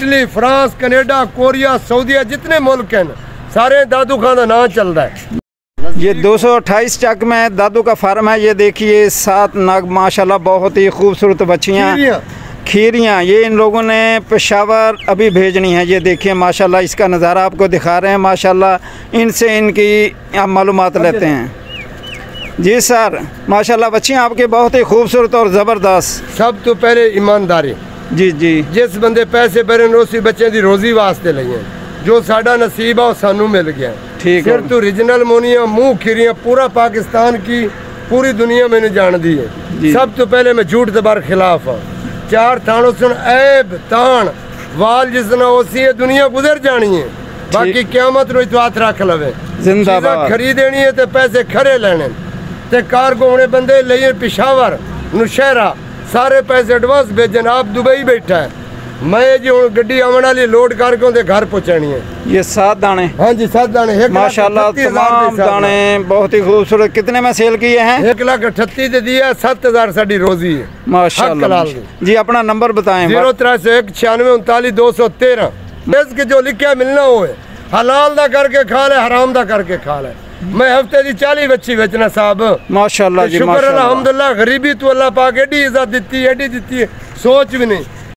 Italy, France, Canada, Korea, सऊदीया, जितने मुल्क हैं सारे दादू खान का नाम चल रहा है। ये 228 चक में दादू का फार्म है। ये देखिए 7 नग माशाल्लाह बहुत ही खूबसूरत बच्चियाँ खीरियाँ। ये इन लोगों ने पेशावर अभी भेजनी है। ये देखिए माशाल्लाह इसका नज़ारा आपको दिखा रहे हैं। माशाल्लाह इनसे इनकी आप मालूमात लेते हैं। जी सर माशाल्लाह बच्चियाँ आपकी बहुत ही खूबसूरत और ज़बरदस्त। सब तो पहले ईमानदारी जी जी, जिस बंदे पैसे भरे उसी बच्चे की रोजी वास्ते लिए जो साडा नसीब है सानू मिल गया। ठीक है। तो ओरिजिनल मोनिया मुँह खीरियाँ पूरा पाकिस्तान की पूरी दुनिया मैंने जान दी है। सब तो पहले मैं झूठ दबार खिलाफ हाँ। 4 थानों सुन ऐब तान वाल जिसना ओसी है दुनिया गुजर जानी है। बाकी क्यामत रो तो हाथ रख लवे। जिंदाबाद। खरीदनी है तो पैसे खरे लेने ते कारगो होने बंदे लिए पेशावर नौशहरा सारे पैसे एडवांस भेजन। आप दुबई बैठा है मैं जी हूँ गड्डी आने वाली लोड करके उनके घर पहुँचानी है। ये 7 दाने। हाँ जी 7 दाने माशाल्लाह तमाम दाने बहुत ही खूबसूरत। कितने में सेल किए हैं? 1,38,000 दे दिया। 7,000 साड़ी रोजी है माशाल्लाह। जी अपना नंबर बताएं। 0301 96 39 213। के जो लिखा मिलना हो हलाल दा करके खा ले हराम दा करके खा ले। मैं हफ्ते की 40 बच्ची बेचना साहब माशाल्लाह जी। शुक्र अल्हम्दुलिल्लाह। गरीबी तो अल्लाह पाक एडी इज्जत दी एडी दी सोच भी नहीं।